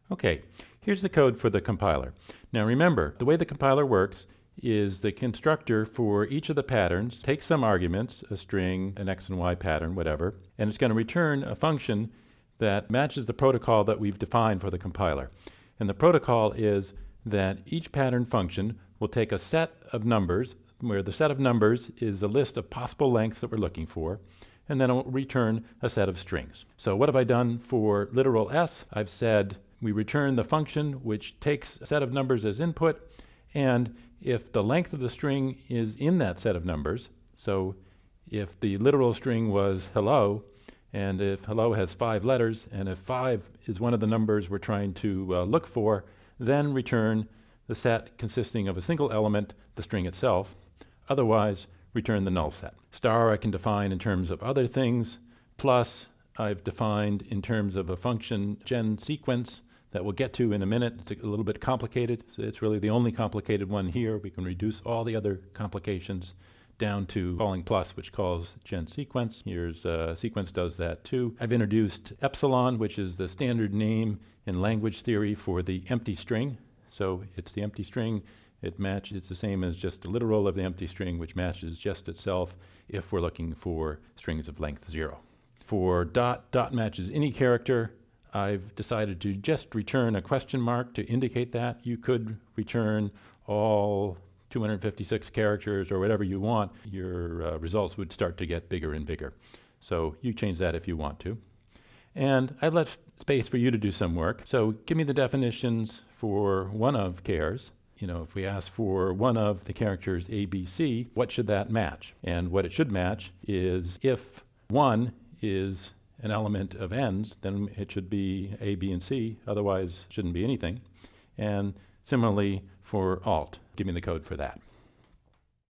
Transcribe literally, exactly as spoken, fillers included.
Okay, here's the code for the compiler. Now remember, the way the compiler works is the constructor for each of the patterns takes some arguments, a string, an X and Y pattern, whatever, and it's going to return a function that matches the protocol that we've defined for the compiler. And the protocol is that each pattern function will take a set of numbers, where the set of numbers is a list of possible lengths that we're looking for, and then it will return a set of strings. So what have I done for literal S? I've said we return the function which takes a set of numbers as input, and if the length of the string is in that set of numbers, so if the literal string was hello, and if hello has five letters, and if five is one of the numbers we're trying to uh, look for, then return the set consisting of a single element, the string itself. Otherwise, return the null set. Star I can define in terms of other things, plus I've defined in terms of a function gen sequence that we'll get to in a minute. It's a little bit complicated, so it's really the only complicated one here. We can reduce all the other complications down to calling plus, which calls gen sequence. Here's uh, sequence does that too. I've introduced epsilon, which is the standard name in language theory for the empty string. So it's the empty string. It match, it's the same as just the literal of the empty string, which matches just itself if we're looking for strings of length zero. For dot, dot matches any character. I've decided to just return a question mark to indicate that. You could return all two hundred fifty-six characters or whatever you want. Your uh, results would start to get bigger and bigger. So you change that if you want to. And I left space for you to do some work. So give me the definitions for one of chars. You know, if we ask for one of the characters A, B, C, what should that match? And what it should match is if one is an element of n's, then it should be A, B, and C. Otherwise, it shouldn't be anything. And similarly for alt. Give me the code for that.